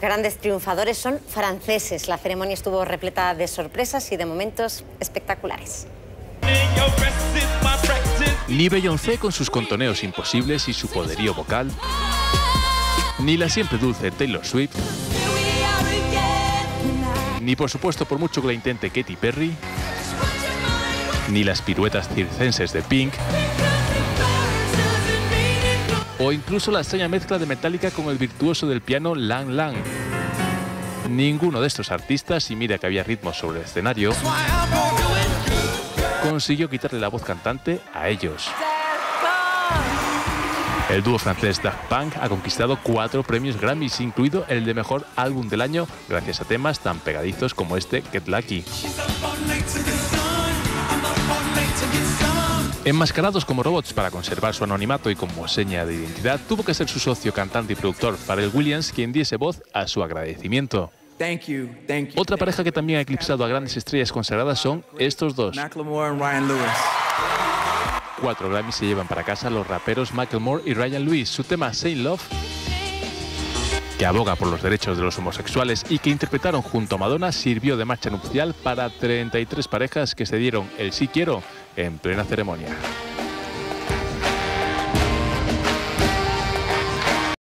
grandes triunfadores son franceses. La ceremonia estuvo repleta de sorpresas y de momentos espectaculares. Ni Beyoncé con sus contoneos imposibles y su poderío vocal, ni la siempre dulce Taylor Swift, ni por supuesto, por mucho que la intente, Katy Perry, ni las piruetas circenses de Pink, o incluso la extraña mezcla de Metallica con el virtuoso del piano Lang Lang. Ninguno de estos artistas, y mira que había ritmo sobre el escenario, consiguió quitarle la voz cantante a ellos. El dúo francés Daft Punk ha conquistado 4 premios Grammys, incluido el de Mejor Álbum del Año, gracias a temas tan pegadizos como este Get Lucky. Enmascarados como robots para conservar su anonimato y como seña de identidad, tuvo que ser su socio, cantante y productor Pharrell Williams quien diese voz a su agradecimiento. Otra pareja que también ha eclipsado a grandes estrellas consagradas son estos dos. 4 Grammys se llevan para casa los raperos Macklemore y Ryan Lewis. Su tema Say Love, que aboga por los derechos de los homosexuales y que interpretaron junto a Madonna, sirvió de marcha nupcial para 33 parejas que se dieron el sí quiero en plena ceremonia.